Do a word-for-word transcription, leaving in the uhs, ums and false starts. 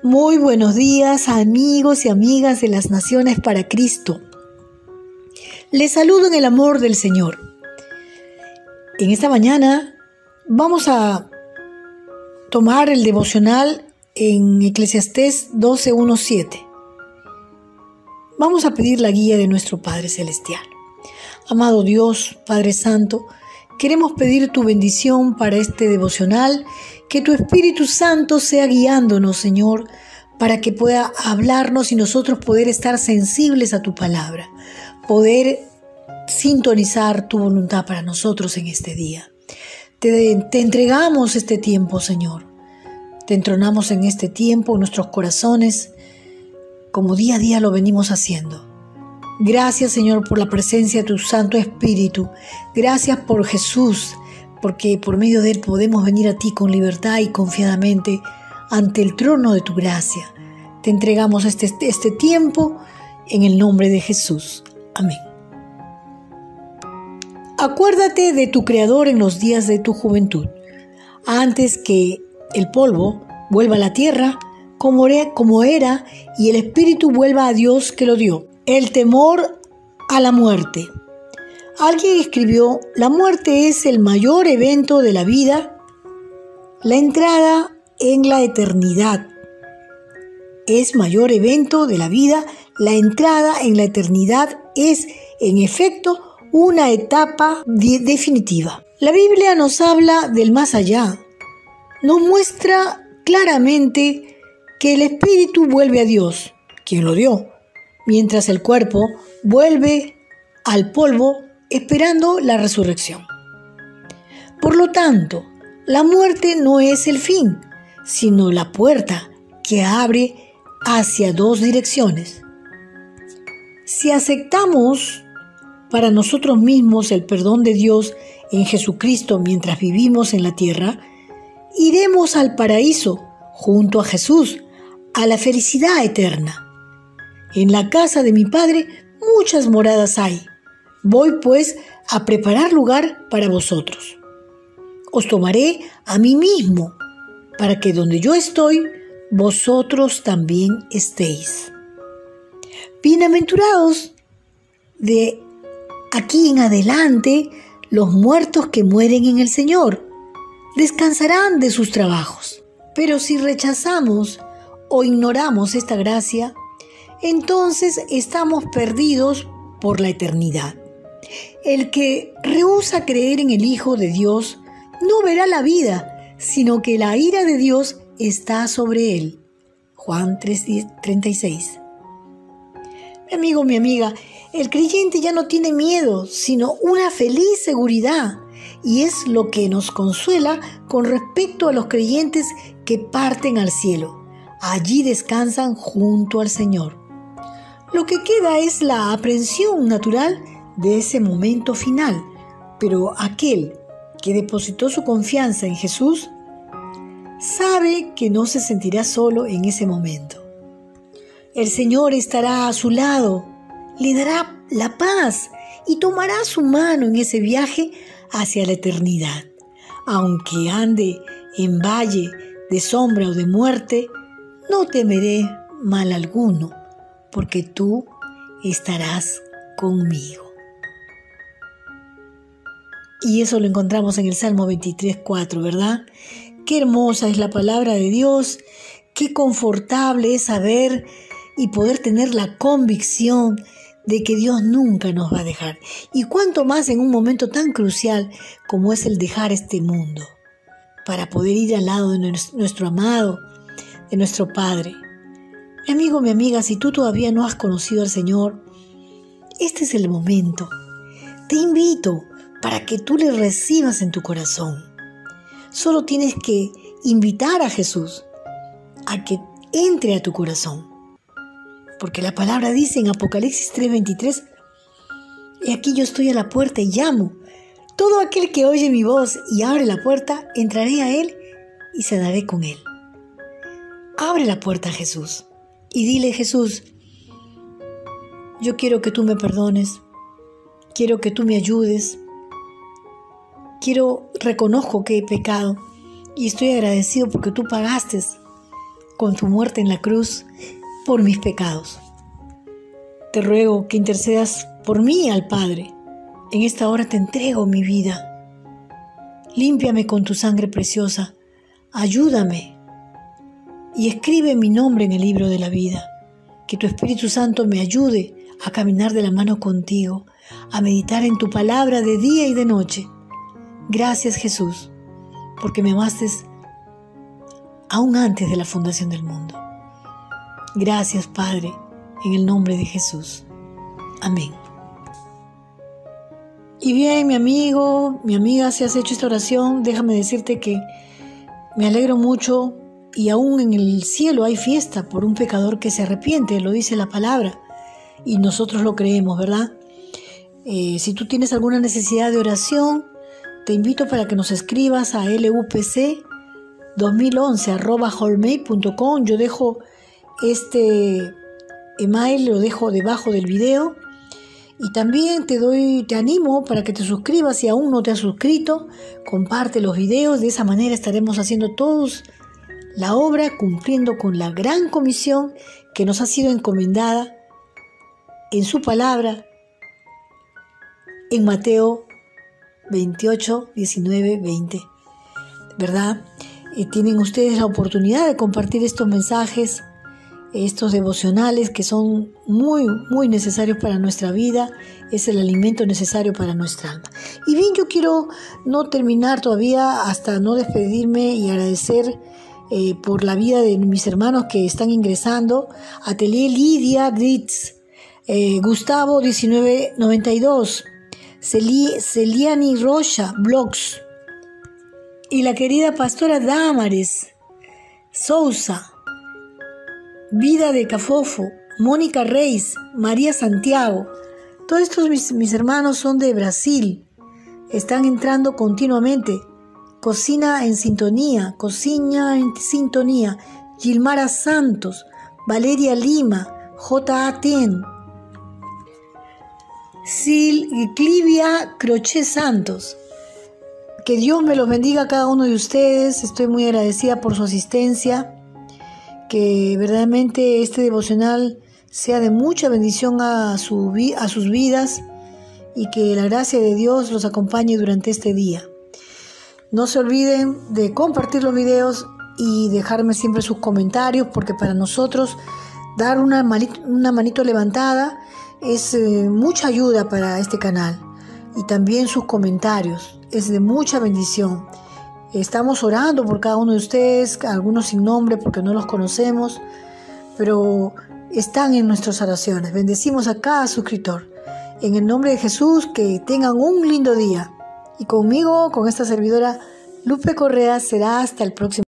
Muy buenos días, amigos y amigas de las Naciones para Cristo. Les saludo en el amor del Señor. En esta mañana vamos a tomar el devocional en Eclesiastés doce, uno, siete. Vamos a pedir la guía de nuestro Padre Celestial. Amado Dios, Padre Santo, queremos pedir tu bendición para este devocional, que tu Espíritu Santo sea guiándonos, Señor, para que pueda hablarnos y nosotros poder estar sensibles a tu palabra, poder sintonizar tu voluntad para nosotros en este día. Te, te entregamos este tiempo, Señor. Te entronamos en este tiempo en nuestros corazones, como día a día lo venimos haciendo. Gracias, Señor, por la presencia de tu Santo Espíritu. Gracias por Jesús, porque por medio de Él podemos venir a ti con libertad y confiadamente ante el trono de tu gracia. Te entregamos este, este tiempo en el nombre de Jesús. Amén. Acuérdate de tu Creador en los días de tu juventud, antes que el polvo vuelva a la tierra como era y el Espíritu vuelva a Dios que lo dio. El temor a la muerte. Alguien escribió: la muerte es el mayor evento de la vida, la entrada en la eternidad. Es mayor evento de la vida, la entrada en la eternidad es, en efecto, una etapa de- definitiva. La Biblia nos habla del más allá. Nos muestra claramente que el Espíritu vuelve a Dios, quien lo dio, mientras el cuerpo vuelve al polvo esperando la resurrección. Por lo tanto, la muerte no es el fin, sino la puerta que abre hacia dos direcciones. Si aceptamos para nosotros mismos el perdón de Dios en Jesucristo mientras vivimos en la tierra, iremos al paraíso junto a Jesús, a la felicidad eterna. En la casa de mi Padre muchas moradas hay. Voy pues a preparar lugar para vosotros. Os tomaré a mí mismo, para que donde yo estoy, vosotros también estéis. Bienaventurados de aquí en adelante los muertos que mueren en el Señor. Descansarán de sus trabajos. Pero si rechazamos o ignoramos esta gracia, entonces estamos perdidos por la eternidad. El que rehúsa creer en el Hijo de Dios no verá la vida, sino que la ira de Dios está sobre él. Juan tres, treinta y seis. Mi amigo, mi amiga, el creyente ya no tiene miedo, sino una feliz seguridad, y es lo que nos consuela con respecto a los creyentes que parten al cielo. Allí descansan junto al Señor. Lo que queda es la aprensión natural de ese momento final, pero aquel que depositó su confianza en Jesús sabe que no se sentirá solo en ese momento. El Señor estará a su lado, le dará la paz y tomará su mano en ese viaje hacia la eternidad. Aunque ande en valle de sombra o de muerte, no temeré mal alguno, porque tú estarás conmigo. Y eso lo encontramos en el Salmo veintitrés, cuatro, ¿verdad? Qué hermosa es la palabra de Dios, qué confortable es saber y poder tener la convicción de que Dios nunca nos va a dejar. Y cuánto más en un momento tan crucial como es el dejar este mundo, para poder ir al lado de nuestro amado, de nuestro Padre. Mi amigo, mi amiga, si tú todavía no has conocido al Señor, este es el momento. Te invito para que tú le recibas en tu corazón. Solo tienes que invitar a Jesús a que entre a tu corazón. Porque la palabra dice en Apocalipsis tres, veintitrés, y aquí yo estoy a la puerta y llamo. Todo aquel que oye mi voz y abre la puerta, entraré a él y cenaré con él. Abre la puerta a Jesús y dile: Jesús, yo quiero que tú me perdones, quiero que tú me ayudes, quiero, reconozco que he pecado y estoy agradecido porque tú pagaste con tu muerte en la cruz por mis pecados. Te ruego que intercedas por mí al Padre. En esta hora te entrego mi vida. Límpiame con tu sangre preciosa. Ayúdame y escribe mi nombre en el libro de la vida. Que tu Espíritu Santo me ayude a caminar de la mano contigo, a meditar en tu palabra de día y de noche. Gracias, Jesús, porque me amaste aún antes de la fundación del mundo. Gracias, Padre, en el nombre de Jesús. Amén. Y bien, mi amigo, mi amiga, si has hecho esta oración, déjame decirte que me alegro mucho y aún en el cielo hay fiesta por un pecador que se arrepiente, lo dice la palabra, y nosotros lo creemos, ¿verdad? Eh, si tú tienes alguna necesidad de oración, te invito para que nos escribas a l u p c dos mil once arroba hotmail punto com. Yo dejo este email, lo dejo debajo del video. Y también te doy, te animo para que te suscribas si aún no te has suscrito. Comparte los videos, de esa manera estaremos haciendo todos la obra, cumpliendo con la gran comisión que nos ha sido encomendada en su palabra en Mateo veintiocho, diecinueve, veinte. ¿Verdad? Eh, tienen ustedes la oportunidad de compartir estos mensajes, estos devocionales que son muy, muy necesarios para nuestra vida. Es el alimento necesario para nuestra alma. Y bien, yo quiero no terminar todavía hasta no despedirme y agradecer eh, por la vida de mis hermanos que están ingresando. Atelier Lidia Ritz, eh, Gustavo diecinueve noventa y dos, Celi, Celiani Rocha Blogs y la querida pastora Damares Sousa, Vida de Cafofo, Mónica Reis, María Santiago. Todos estos mis, mis hermanos son de Brasil. Están entrando continuamente. Cocina en sintonía, Cocina en sintonía. Gilmara Santos, Valeria Lima, J A Ten, Silvia Crochet Santos. Que Dios me los bendiga a cada uno de ustedes. Estoy muy agradecida por su asistencia. Que verdaderamente este devocional sea de mucha bendición a, su, a sus vidas y que la gracia de Dios los acompañe durante este día. No se olviden de compartir los videos y dejarme siempre sus comentarios, porque para nosotros dar una manito, una manito levantada es eh, mucha ayuda para este canal, y también sus comentarios es de mucha bendición. Estamos orando por cada uno de ustedes, algunos sin nombre porque no los conocemos, pero están en nuestras oraciones. Bendecimos a cada suscriptor. En el nombre de Jesús, que tengan un lindo día. Y conmigo, con esta servidora Lupe Correa, será hasta el próximo.